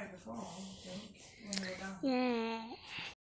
before, I think, when we were done. Yeah.